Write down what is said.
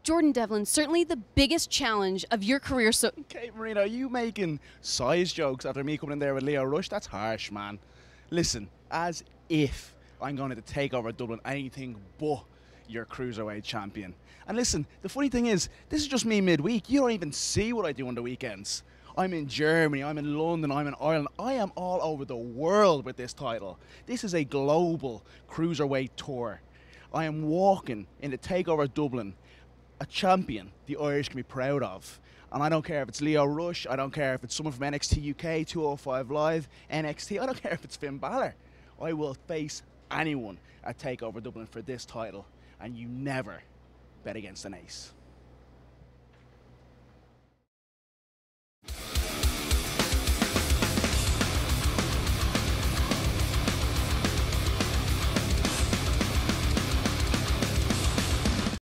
Jordan Devlin, certainly the biggest challenge of your career. So, Kate Marino, are you making size jokes after me coming in there with Leo Rush? That's harsh, man. Listen, as if I'm going to take over Dublin anything but your cruiserweight champion. And listen, the funny thing is, this is just me midweek. You don't even see what I do on the weekends. I'm in Germany, I'm in London, I'm in Ireland. I am all over the world with this title. This is a global cruiserweight tour. I am walking in the Takeover Dublin, a champion the Irish can be proud of. And I don't care if it's Leo Rush, I don't care if it's someone from NXT UK, 205 Live, NXT, I don't care if it's Finn Balor. I will face anyone at Takeover Dublin for this title, and you never bet against an ace.